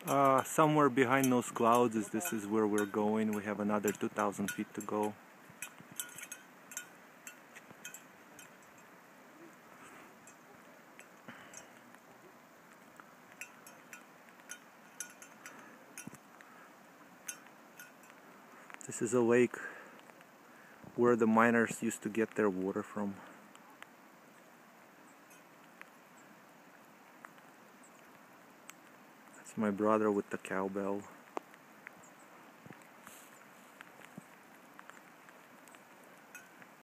Somewhere behind those clouds this is where we're going. We have another 2,000 feet to go. This is a lake where the miners used to get their water from. That's my brother with the cowbell.